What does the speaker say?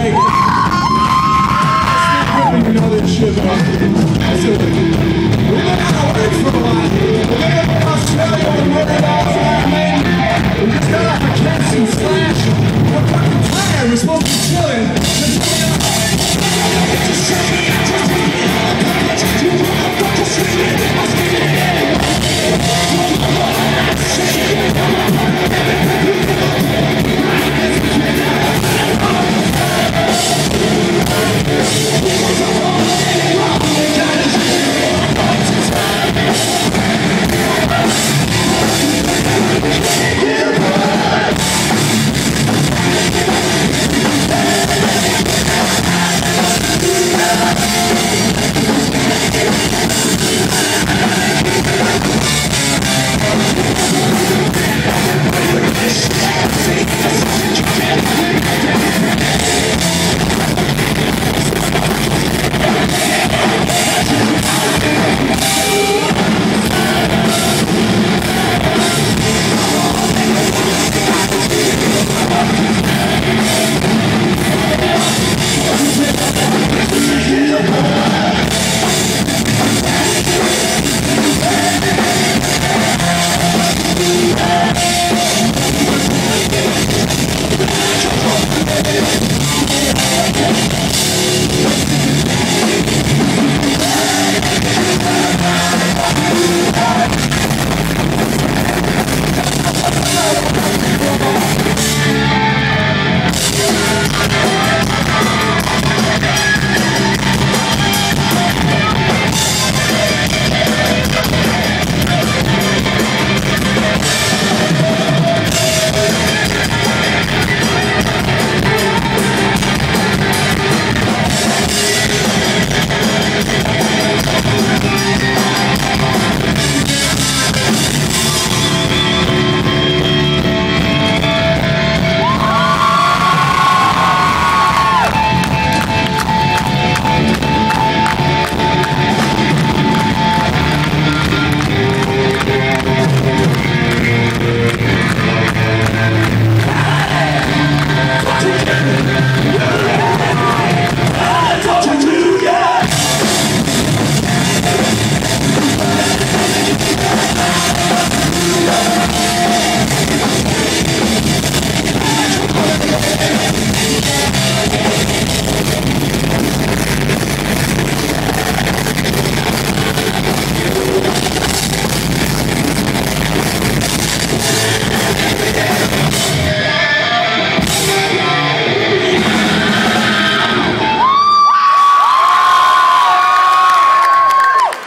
Vegas. You know this shit, man. We've been out of work for a while. We've been in Australia with Murder Dogs and Iron Maiden. We just got off a Kiss and Slash. We're fucking tired. We're supposed to be chilling.